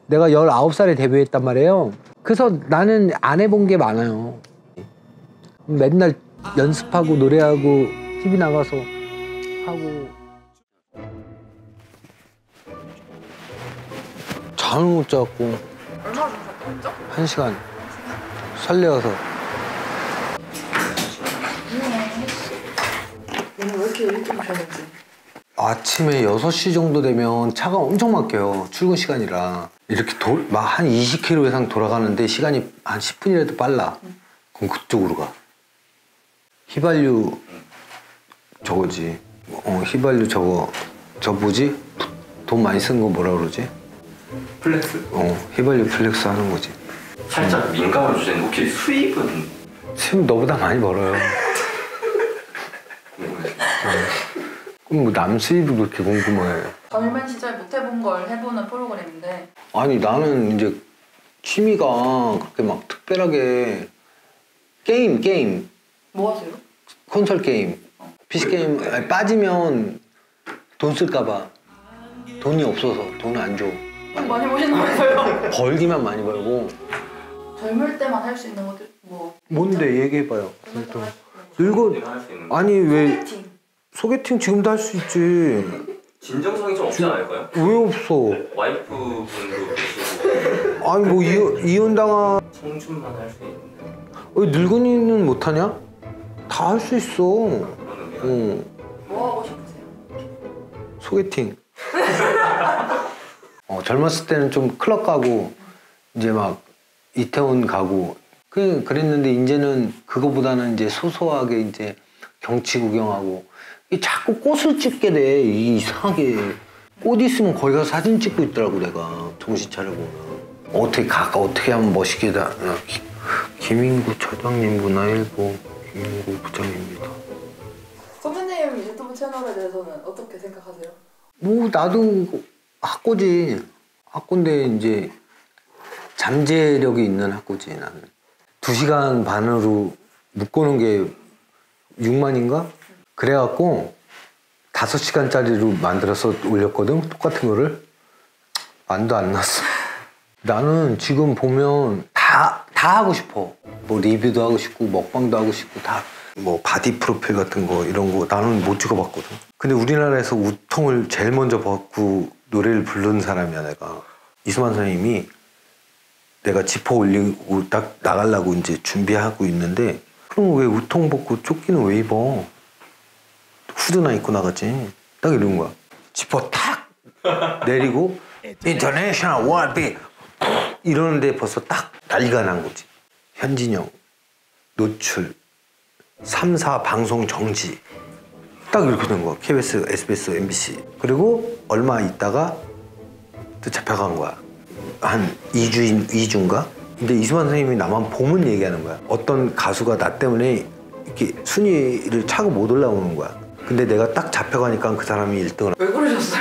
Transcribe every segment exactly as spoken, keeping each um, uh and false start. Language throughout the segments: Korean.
내가 열아홉 살에 데뷔했단 말이에요. 그래서 나는 안 해본 게 많아요. 맨날 연습하고 노래하고 티비 나가서 하고. 잠을 못 자고. 얼마나 주무셨다고 했죠? 한 시간. 설레어서. 오늘 왜 이렇게 일찍 오셨는지. 아침에 여섯 시 정도 되면 차가 엄청 막혀요. 출근 시간이라. 이렇게 막 한 이십 킬로미터 이상 돌아가는데 시간이 한 십 분이라도 빨라. 응. 그럼 그쪽으로 가. 휘발유 저거지. 어, 휘발유 저거 저 뭐지? 돈 많이 쓴 거 뭐라 그러지? 플렉스? 어, 휘발유 플렉스 하는 거지. 살짝 민감한 주제인데 혹시 수입은? 수입 너보다 많이 벌어요. 그럼 뭐 남 수입을 그렇게 궁금해. 젊은 시절 못 해본 걸 해보는 프로그램인데. 아니 나는 이제 취미가 그렇게 막 특별하게 게임 게임. 뭐 하세요? 콘솔 게임. 어. 피씨 게임 아니, 빠지면 돈 쓸까봐. 돈이 없어서 돈을 안 줘. 돈 많이 버신다면서요? 벌기만 많이 벌고. 젊을 때만 할 수 있는 것들 뭐. 뭔데 얘기해봐요. 늙어. 아니 왜 소개팅. 소개팅 지금도 할 수 있지. 진정성이 좀 없지 않을까요? 왜 없어? 와이프분도 계시고. 아니 뭐 이혼, 이혼당한 청춘만 할 수 있는데. 왜 늙은이는 못하냐? 다 할 수 있어. 어. 뭐 하고 싶으세요? 소개팅. 어, 젊었을 때는 좀 클럽 가고 이제 막 이태원 가고 그 그랬는데 이제는 그거보다는 이제 소소하게 이제 경치 구경하고 이 자꾸 꽃을 찍게 돼. 이상하게 꽃 있으면 거기 가서 사진 찍고 있더라고 내가 정신 차려보면. 어떻게 가까 어떻게 하면 멋있게 다. 김인구 처장님 문화일보 김인구 부장입니다. 선배님 유튜브 채널에 대해서는 어떻게 생각하세요? 뭐 나도 학고지. 학고인데 이제 잠재력이 있는 학고지 나는. 두 시간 반으로 묶어놓은 게 육만인가? 그래갖고 다섯 시간짜리로 만들어서 올렸거든. 똑같은 거를. 만도 안 났어. 나는 지금 보면 다, 다 하고 싶어. 뭐 리뷰도 하고 싶고 먹방도 하고 싶고 다. 뭐 바디 프로필 같은 거 이런 거 나는 못 찍어봤거든. 근데 우리나라에서 우통을 제일 먼저 벗고 노래를 부른 사람이야 내가. 이수만 선생님이 내가 지퍼 올리고 딱 나가려고 이제 준비하고 있는데 그럼 왜 우통 벗고 조끼는 왜 입어? 후드나 입고 나갔지. 딱 이런 거야. 지퍼 탁 내리고 인터내셔널 월비 이러는데 벌써 딱 난리가 난 거지. 현진영 노출 삼 사 방송 정지 딱 이렇게 된 거야. 케이비에스, 에스비에스, 엠비씨. 그리고 얼마 있다가 또 잡혀간 거야. 한 이 주인, 이 주인가? 근데 이수만 선생님이 나만 보면 얘기하는 거야. 어떤 가수가 나 때문에 이렇게 순위를 차고 못 올라오는 거야. 근데 내가 딱 잡혀가니까 그 사람이 일 등을. 왜 그러셨어요?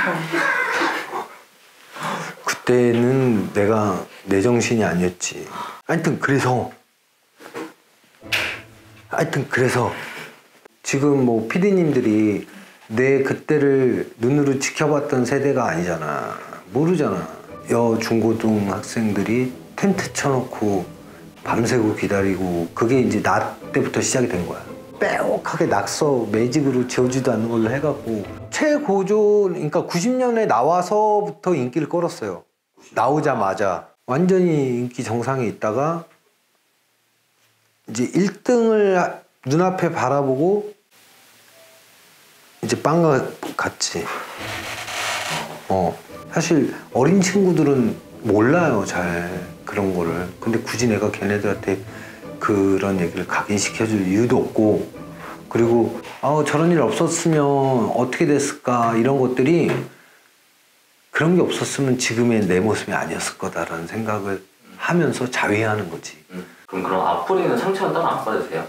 그때는 내가 내 정신이 아니었지. 하여튼 그래서 하여튼 그래서 지금 뭐 피디님들이 내 그때를 눈으로 지켜봤던 세대가 아니잖아. 모르잖아. 여 중고등 학생들이 텐트 쳐놓고 밤새고 기다리고 그게 이제 나 때부터 시작이 된 거야. 빼곡하게 낙서 매직으로 지워지도 않는 걸로 해갖고 최고조 그러니까 구십 년에 나와서부터 인기를 끌었어요. 나오자마자 완전히 인기 정상에 있다가 이제 일 등을 눈앞에 바라보고 이제 빵과 같이. 어 사실 어린 친구들은 몰라요 잘 그런 거를. 근데 굳이 내가 걔네들한테 그런 얘기를 각인시켜줄 이유도 없고 그리고 아 저런 일 없었으면 어떻게 됐을까 이런 것들이 그런 게 없었으면 지금의 내 모습이 아니었을 거다라는 생각을 하면서 자위하는 거지. 음, 그럼 그런 앞으로는 상처는 따로 안 받으세요?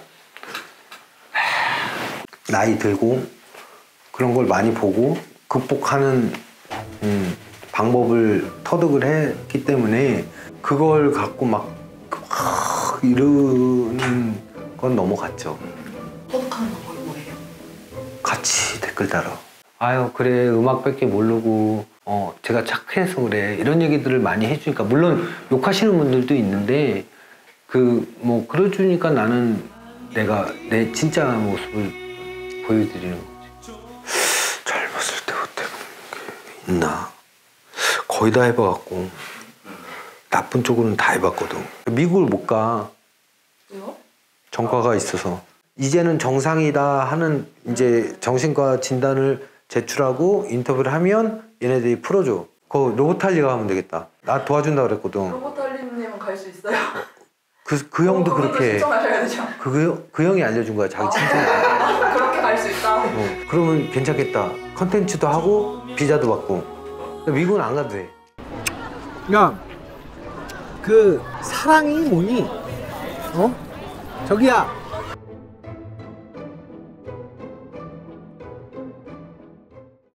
나이 들고 그런 걸 많이 보고 극복하는 음, 방법을 터득을 했기 때문에 그걸 갖고 막, 막 이러는 건 넘어갔죠. 터득하는 방법이 뭐예요? 같이 댓글 달아. 아유 그래 음악밖에 모르고 어 제가 착해서 그래 이런 얘기들을 많이 해주니까 물론 욕하시는 분들도 있는데 그 뭐 그래주니까 나는 내가 내 진짜 모습을 보여드리는 거지. 젊었을 때부터 해본 게 있나? 거의 다 해봐갖고 나쁜 쪽으로는 다 해봤거든. 미국을 못 가. 왜요? 전과가 있어서. 이제는 정상이다 하는 이제 정신과 진단을 제출하고 인터뷰를 하면 얘네들이 풀어줘. 그 로보탈리가 하면 되겠다. 나 도와준다 그랬거든. 로보탈리님은 갈 수 있어요? 그, 그 형도 어, 그것도 그렇게 신청하셔야 되죠. 그, 그, 그 형이 알려준 거야. 자기 친구. 아, 그렇게 갈 수 있다. 어, 그러면 괜찮겠다. 컨텐츠도 하고 비자도 받고. 미국은 안 가도 돼. 야, 그 사랑이 뭐니? 어? 저기야,